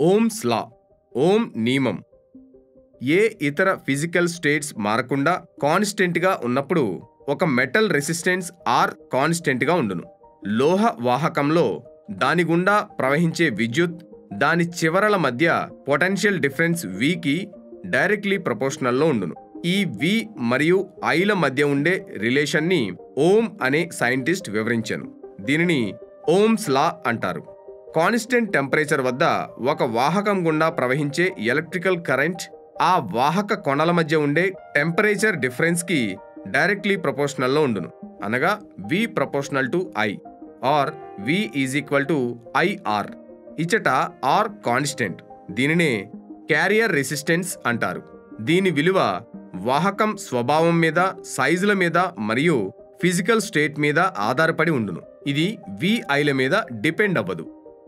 Ohm's లా ohm నియమం ఏ ఇతర physical states మారకుండా కాన్స్టెంట్గా ఉన్నప్పుడు ఒక మెటల్ రెసిస్టెన్స్ ఆర్ కాన్స్టెంట్గా ఉండును. లోహ వాహకంలో దాని గుండా ప్రవహించే విద్యుత్ దాని చివరల మధ్య పొటెన్షియల్ డిఫరెన్స్ వికి డైరెక్ట్లీ ప్రపోర్షనల్లో ఉండును. ఈ వి మరియు ఐల మధ్య ఉండే రిలేషన్ని ఓమ్ అనే సైంటిస్ట్ వివరించాను. దీనిని ఓమ్స్ లా అంటారు. కాన్స్టెంట్ టెంపరేచర్ వద్ద ఒక వాహకం గుండా ప్రవహించే ఎలక్ట్రికల్ కరెంట్ ఆ వాహక కొనల మధ్య ఉండే టెంపరేచర్ డిఫరెన్స్కి డైరెక్ట్లీ ప్రపోర్షనల్లో ఉండును. అనగా V proportional to I or V is equal to IR. ఇచ్చట R కాన్స్టెంట్. దీనినే క్యారియర్ రెసిస్టెన్స్ అంటారు. దీని విలువ వాహకం స్వభావం మీద, సైజుల మీద మరియు ఫిజికల్ స్టేట్ మీద ఆధారపడి ఉండును. ఇది VIల మీద డిపెండ్ అవ్వదు.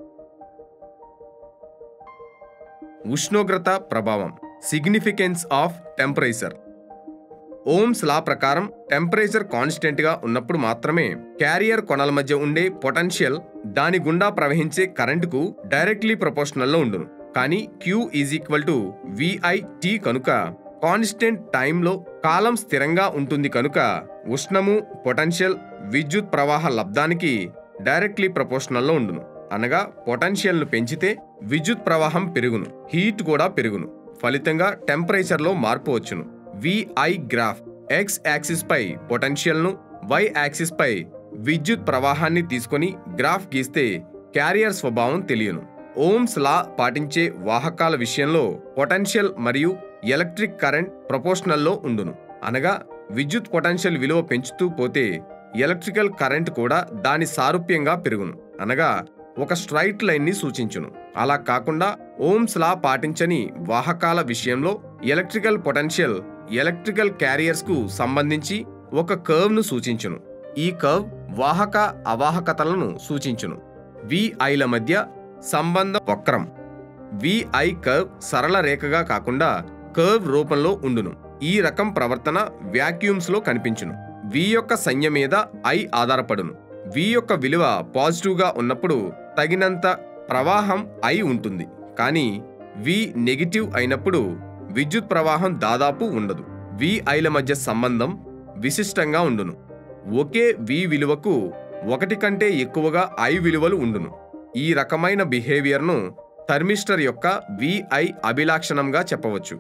ఉష్ణోగ్రత ప్రభావం significance of temperature. Ohm's law ప్రకారం టెంపరేచర్ కాన్స్టెంట్గా ఉన్నప్పుడు మాత్రమే క్యారియర్ కొనల మధ్య ఉండే పొటెన్షియల్ దాని గుండా ప్రవహించే కరెంటుకు డైరెక్ట్లీ ప్రపోర్షనల్లో ఉండును. కానీ Q is equal to VIT కనుక కాన్స్టెంట్ టైంలో కాలం స్థిరంగా ఉంటుంది కనుక ఉష్ణము, పొటెన్షియల్, విద్యుత్ ప్రవాహ లబ్ధానికి డైరెక్ట్లీ ప్రపోర్షనల్లో ఉండును. అనగా పొటెన్షియల్ను పెంచితే విద్యుత్ ప్రవాహం పెరుగును, హీట్ కూడా పెరుగును. ఫలితంగా టెంపరేచర్లో మార్పు వచ్చును. VI గ్రాఫ్ X యాక్సిస్ పై పొటెన్షియల్ను, Y యాక్సిస్ పై విద్యుత్ ప్రవాహాన్ని తీసుకొని గ్రాఫ్ గీస్తే క్యారియర్ స్వభావం తెలియను. ఓమ్స్ లా పాటించే వాహకాల విషయంలో పొటెన్షియల్ మరియు ఎలక్ట్రిక్ కరెంట్ ప్రపోర్షనల్లో ఉండును. అనగా విద్యుత్ పొటెన్షియల్ విలువ పెంచుతూ పోతే ఎలక్ట్రికల్ కరెంట్ కూడా దాని సారూప్యంగా పెరుగును. అనగా ఒక స్ట్రైట్ లైన్ని సూచించును. అలా కాకుండా ఓమ్స్ లా పాటించని వాహకాల విషయంలో ఎలక్ట్రికల్ పొటెన్షియల్ ఎలక్ట్రికల్ క్యారియర్స్కు సంబంధించి ఒక కర్వ్ను సూచించును. ఈ కర్వ్ వాహక అవాహకతలను సూచించును. VIల మధ్య సంబంధ వక్రం. VI కర్వ్ సరళ రేఖగా కాకుండా కర్వ్ రూపంలో ఉండును. ఈ రకం ప్రవర్తన వ్యాక్యూమ్స్లో కనిపించును. V యొక్క సంజ్ఞ మీద I ఆధారపడును. V యొక్క విలువ పాజిటివ్గా ఉన్నప్పుడు తగినంత ప్రవాహం I ఉంటుంది. కానీ V నెగిటివ్ అయినప్పుడు విద్యుత్ ప్రవాహం దాదాపు ఉండదు. VIల మధ్య సంబంధం విశిష్టంగా ఉండును. ఒకే V విలువకు ఒకటి కంటే ఎక్కువగా I విలువలు ఉండును. ఈ రకమైన బిహేవియర్ను థర్మిస్టర్ యొక్క VI అభిలక్షణంగా చెప్పవచ్చు.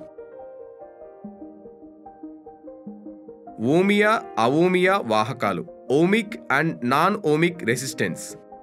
ఓమియా, అవోమియా వాహకాలు. Ohmic and non ohmic resistance.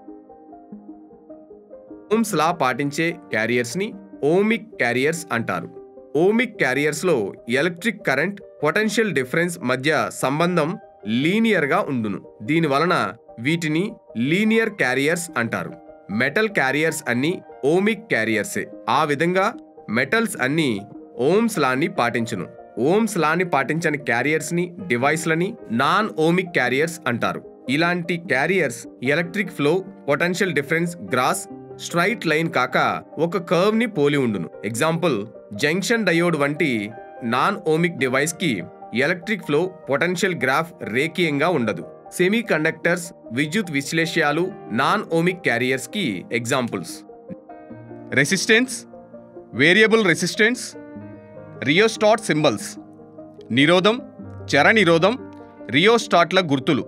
Ohm's law పాటించే క్యారియర్స్ని ఓమిక్ క్యారియర్స్ అంటారు. ఓమిక్ క్యారియర్స్లో ఎలక్ట్రిక్ కరెంట్, పొటెన్షియల్ డిఫరెన్స్ మధ్య సంబంధం లీనియర్గా ఉండును. దీనివలన వీటిని లీనియర్ క్యారియర్స్ అంటారు. మెటల్ క్యారియర్స్ అన్ని ఓమిక్ క్యారియర్సే. ఆ విధంగా మెటల్స్ అన్ని ఓమ్స్ లాని పాటించును. ఓమ్స్ లాని పాటించని క్యారియర్స్ని, డివైస్లని నాన్ ఓమిక్ క్యారియర్స్ అంటారు. ఇలాంటి carriers electric flow, potential difference graph straight line కాక ఒక కర్వ్ ని పోలి ఉండును. ఎగ్జాంపుల్, జంక్షన్ డయోడ్ వంటి నాన్ ఓమిక్ డివైస్ కి ఎలక్ట్రిక్ ఫ్లో, పొటెన్షియల్ గ్రాఫ్ రేఖీయంగా ఉండదు. సెమీ కండక్టర్స్, విద్యుత్ విశ్లేషయాలు నాన్ ఓమిక్ క్యారియర్స్ కి examples. Resistance, variable resistance, rheostat symbols. నిరోధం, చర నిరోధం, రియోస్టాట్ల గుర్తులు.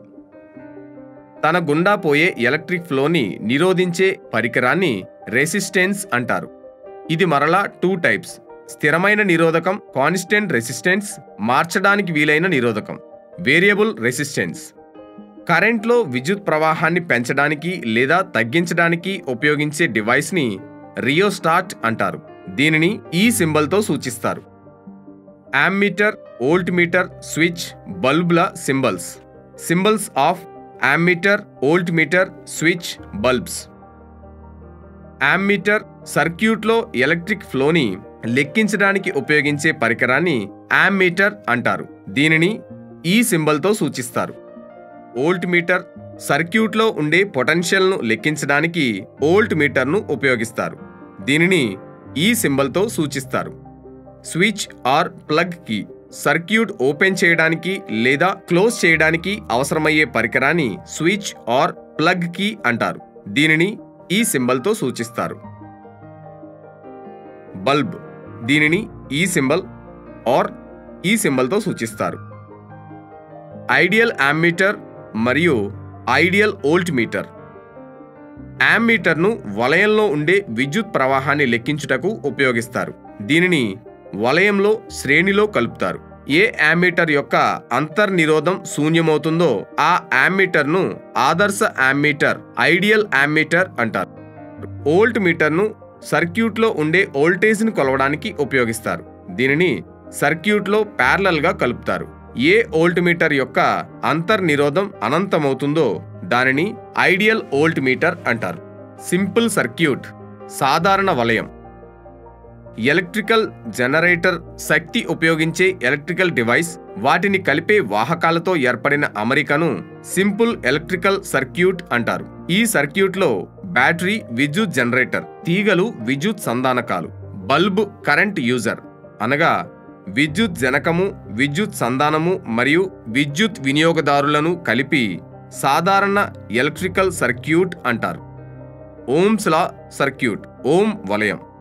తన గుండా పోయే ఎలక్ట్రిక్ ఫ్లోని నిరోధించే పరికరాన్ని రెసిస్టెన్స్ అంటారు. ఇది మరలా 2 టైప్స్. స్థిరమైన నిరోధకం కాన్స్టెంట్ రెసిస్టెన్స్, మార్చడానికి వీలైన నిరోధకం వేరియబుల్ రెసిస్టెన్స్. కరెంట్లో విద్యుత్ ప్రవాహాన్ని పెంచడానికి లేదా తగ్గించడానికి ఉపయోగించే డివైస్ని రియోస్టాట్ అంటారు. దీనిని ఈ సింబల్తో సూచిస్తారు. యామ్మీటర్, వోల్ట్ మీటర్, స్విచ్, బల్బుల symbols. Symbols of ammeter, volt meter, switch, bulbs. Ammeter సర్క్యూట్లో ఎలక్ట్రిక్ ఫ్లోని లెక్కించడానికి ఉపయోగించే పరికరాన్ని యామ్మీటర్ అంటారు. దీనిని ఈ సింబల్తో సూచిస్తారు. వోల్ట్ మీటర్ సర్క్యూట్లో ఉండే పొటెన్షియల్ను లెక్కించడానికి వోల్ట్ మీటర్ను ఉపయోగిస్తారు. దీనిని ఈ సింబల్తో సూచిస్తారు. Switch or plug key circuit open చేయడానికి లేదా క్లోజ్ చేయడానికి అవసరమయ్యే పరికరాన్ని స్విచ్ ఆర్ ప్లగ్ కీ అంటారు. దీనిని ఈ సింబల్తో సూచిస్తారు. బల్బ్, దీనిని ఈ సింబల్ ఆర్ ఈ సింబల్తో సూచిస్తారు. ఐడియల్ యామ్మీటర్ మరియు ఐడియల్ వోల్ట్ మీటర్. యామ్మీటర్ను వలయంలో ఉండే విద్యుత్ ప్రవాహాన్ని లెక్కించుటకు ఉపయోగిస్తారు. దీనిని వలయంలో శ్రేణిలో కలుపుతారు. ఏ యామ్మీటర్ యొక్క అంతర్నిరోధం శూన్యమవుతుందో ఆ యామ్మీటర్ను ఆదర్శ యామ్మీటర్, ఐడియల్ యామ్మీటర్ అంటారు. వోల్ట్ మీటర్ను సర్క్యూట్లో ఉండే వోల్టేజ్ని కొలవడానికి ఉపయోగిస్తారు. దీనిని సర్క్యూట్లో ప్యారలల్గా కలుపుతారు. ఏ వోల్ట్ మీటర్ యొక్క అంతర్నిరోధం అనంతమవుతుందో దానిని ఐడియల్ వోల్ట్ మీటర్ అంటారు. సింపుల్ సర్క్యూట్, సాధారణ వలయం. ఎలక్ట్రికల్ జనరేటర్ శక్తి ఉపయోగించే ఎలక్ట్రికల్ డివైస్, వాటిని కలిపే వాహకాలతో ఏర్పడిన అమరికను సింపుల్ ఎలక్ట్రికల్ సర్క్యూట్ అంటారు. ఈ సర్క్యూట్లో బ్యాటరీ విద్యుత్ జనరేటర్, తీగలు విద్యుత్ సంధానకాలు, బల్బ్ కరెంట్ యూజర్ అనగా విద్యుత్ జనకము, విద్యుత్ సంధానము మరియు విద్యుత్ వినియోగదారులను కలిపి సాధారణ ఎలక్ట్రికల్ సర్క్యూట్ అంటారు. ఓమ్స్ లా సర్క్యూట్, ఓం వలయం.